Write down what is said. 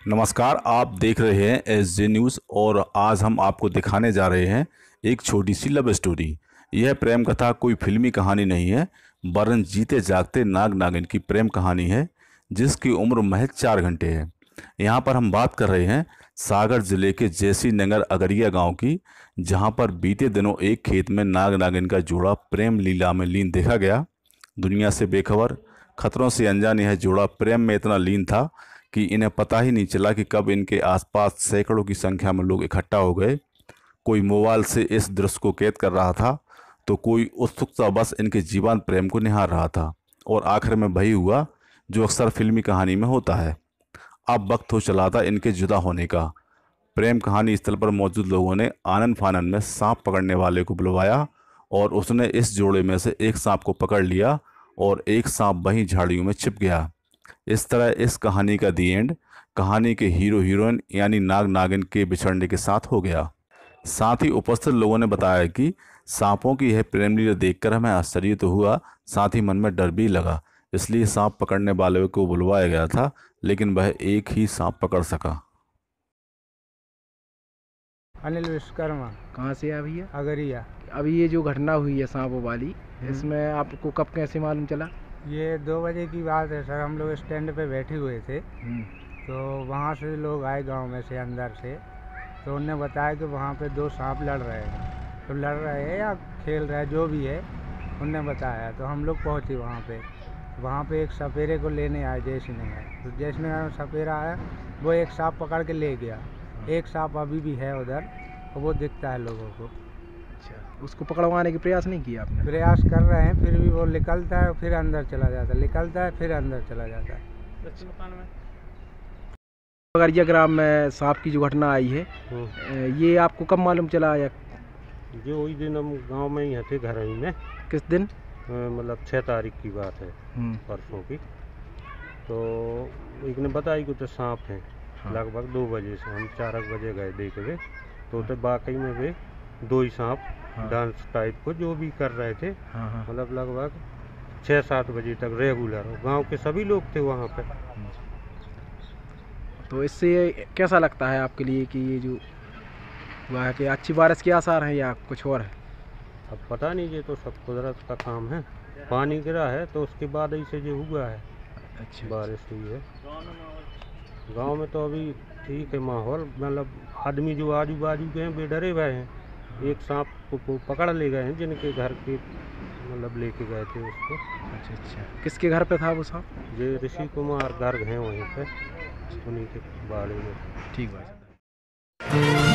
नमस्कार, आप देख रहे हैं SJ न्यूज़ और आज हम आपको दिखाने जा रहे हैं एक छोटी सी लव स्टोरी। यह प्रेम कथा कोई फिल्मी कहानी नहीं है, वरन जीते जागते नाग नागिन की प्रेम कहानी है, जिसकी उम्र महज 4 घंटे है। यहाँ पर हम बात कर रहे हैं सागर जिले के जैसी नगर अगरिया गांव की, जहां पर बीते दिनों एक खेत में नाग नागिन का जोड़ा प्रेम लीला में लीन देखा गया। दुनिया से बेखबर, खतरों से अनजान यह जोड़ा प्रेम में इतना लीन था कि इन्हें पता ही नहीं चला कि कब इनके आसपास सैकड़ों की संख्या में लोग इकट्ठा हो गए। कोई मोबाइल से इस दृश्य को कैद कर रहा था, तो कोई उत्सुकता बस इनके जीवंत प्रेम को निहार रहा था। और आखिर में वही हुआ जो अक्सर फिल्मी कहानी में होता है। अब वक्त हो चला था इनके जुदा होने का। प्रेम कहानी स्थल पर मौजूद लोगों ने आनन फानन में सांप पकड़ने वाले को बुलवाया और उसने इस जोड़े में से एक सांप को पकड़ लिया और एक सांप वहीं झाड़ियों में छिप गया। इस तरह इस कहानी का दी एंड कहानी के हीरो हीरोइन यानी नाग नागिन के बिछड़ने के साथ हो गया। साथ ही उपस्थित लोगों ने बताया कि सांपों की यह प्रेम लीला देखकर हमें आश्चर्य तो हुआ, साथ ही मन में डर भी लगा। इसलिए सांप पकड़ने वाले को बुलवाया गया था, लेकिन वह एक ही सांप पकड़ सका। अनिल विश्वकर्मा। कहाँ से है भैया? अगरिया। अभी ये जो घटना हुई है सांपों वाली, इसमें आपको कब कैसे मालूम चला? ये 2 बजे की बात है सर। हम लोग स्टैंड पे बैठे हुए थे, तो वहाँ से लोग आए गांव में से, अंदर से। तो उनने बताया कि वहाँ पे 2 सांप लड़ रहे हैं। तो लड़ रहे हैं या खेल रहे हैं, जो भी है, उनने बताया। तो हम लोग पहुँचे वहाँ पे एक सपेरे को लेने आए जैसे नहीं आए। तो जैसे नहीं सपेरा आया, वो एक सांप पकड़ के ले गया। एक सांप अभी भी है उधर और वो दिखता है लोगों को। अच्छा, उसको पकड़वाने की प्रयास नहीं किया आपने? प्रयास कर रहे हैं, फिर भी वो निकलता है फिर अंदर चला जाता है, निकलता है फिर अंदर चला जाता है। अगरिया ग्राम में सांप की जो घटना आई है, ये आपको कब मालूम चला? या जो वही दिन हम गांव में ही थे, घर ही में। किस दिन? मतलब 6 तारीख की बात है, परसों की। तो एक ने बताई कि तो सांप है। हाँ। लगभग 2 बजे से हम 4 बजे गए देख वे, तो बाकई में वे 2 ही सांप डांस टाइप को जो भी कर रहे थे। मतलब लगभग 6-7 बजे तक रेगुलर गांव के सभी लोग थे वहाँ पे। तो इससे कैसा लगता है आपके लिए कि ये जो हुआ है कि अच्छी बारिश के आसार हैं या कुछ और है? अब पता नहीं, ये तो सब कुदरत का काम है। पानी गिरा है तो उसके बाद ऐसे जो हुआ है। अच्छा, बारिश हुई है गांव में तो अभी ठीक है माहौल। मतलब आदमी जो आजू बाजू के हैं बेडरे हुए हैं। एक सांप को पकड़ ले गए हैं, जिनके घर के मतलब लेके गए थे उसको। अच्छा। किसके घर पे था वो सांप? ये ऋषि कुमार गर्ग हैं वहीं पे, उन्हीं के बाड़े में। ठीक भाई।